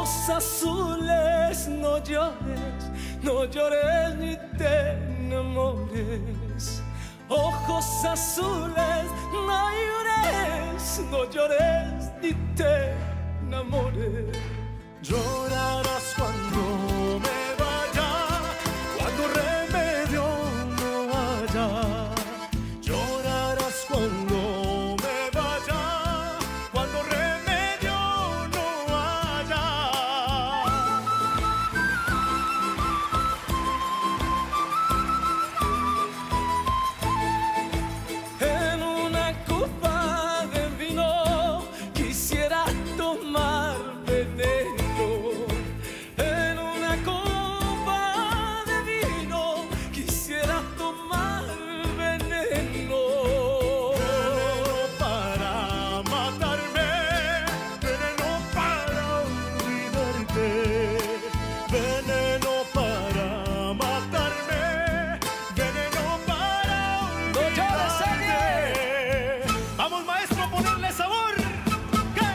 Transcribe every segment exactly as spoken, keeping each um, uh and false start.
ojos azules, no llores, no llores ni te enamores. Ojos azules, no llores, no llores ni te enamores. Llorarás cuando me vaya, cuando remedio no haya. Llorarás cuando me vaya, cuando remedio no haya. En una copa de vino quisiera tomar veneno. En una copa de vino quisiera tomar veneno. Veneno para matarme, veneno para olvidarte. Veneno para matarme, veneno para olvidarte. Vamos, maestro, a ponerle sabor. ¿Qué?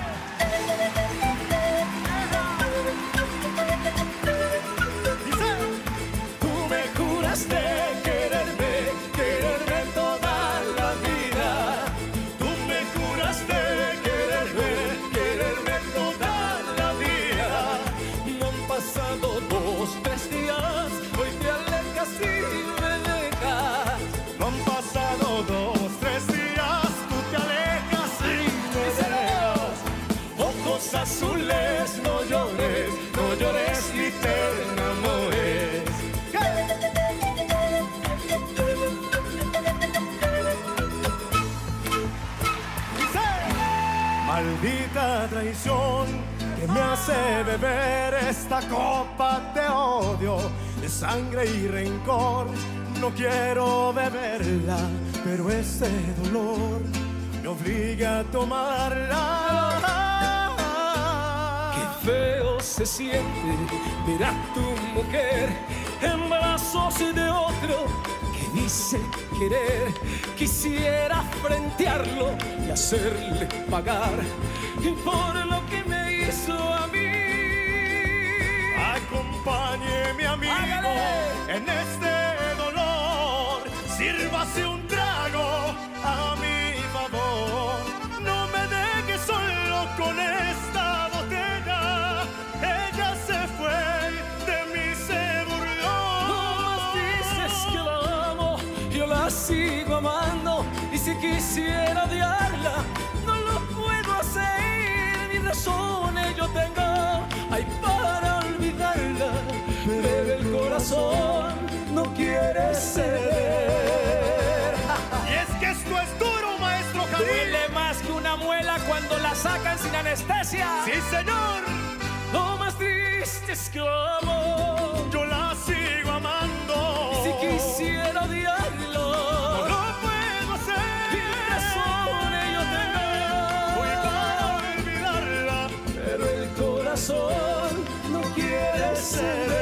Dice, Tú me juraste quererme, quererme toda la vida. tú me juraste quererme, quererme toda la vida. No han pasado dos, tres días, hoy te alejas y me dejas. No han pasado dos, tres días, tú te alejas y me dejas. Ojos azules, no llores, no llores ni te enamores. Dice, maldita traición que me hace beber esta copa de odio, de sangre y rencor. No quiero beberla, pero este dolor me obliga a tomarla. Qué feo se siente ver a tu mujer en brazos de otro que dice querer. Quisiera frentearlo y hacerle pagar por lo que me hizo a mí. Acompáñeme, amigo, Hágale. en este dolor. Sírvase un trago a mi favor. No me dejes solo con esta botella. Ella se fue, de mí se burló. No más dices que la amo, yo la sigo amando. Y si quisiera odiarla, no lo puedo hacer. Ni razones yo tengo, ay, para olvidarla. Pero el corazón no quiere ceder. Y es que esto es duro, maestro Jalil. Duele más que una muela cuando la sacan sin anestesia. Sí, señor. Lo más triste es que la amo, Yo la sigo amando. y si quisiera odiarlo, no lo puedo hacer. y razones yo Voy tengo, para olvidarla. pero el corazón no quiere ceder.